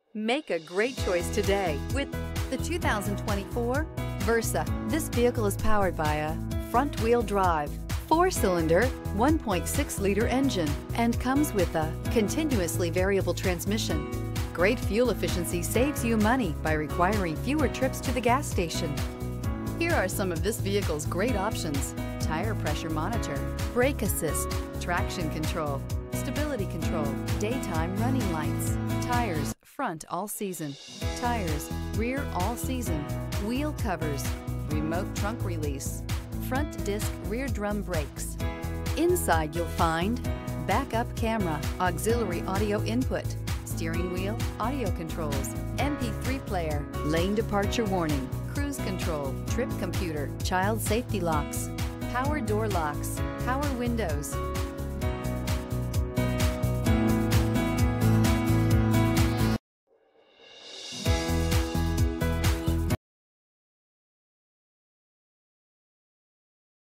Make a great choice today with the 2024 Versa. This vehicle is powered by a front-wheel drive, 4-cylinder, 1.6-liter engine, and comes with a continuously variable transmission. Great fuel efficiency saves you money by requiring fewer trips to the gas station. Here are some of this vehicle's great options: tire pressure monitor, brake assist, traction control, stability control, daytime running lights, tires front all season, tires rear all season, wheel covers, remote trunk release, front disc rear drum brakes. Inside you'll find backup camera, auxiliary audio input, steering wheel audio controls, MP3 player, lane departure warning, cruise control, trip computer, child safety locks, power door locks, power windows,